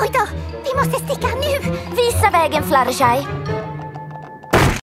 Oj då, vi måste sticka nu. Visa vägen, Fluttershy.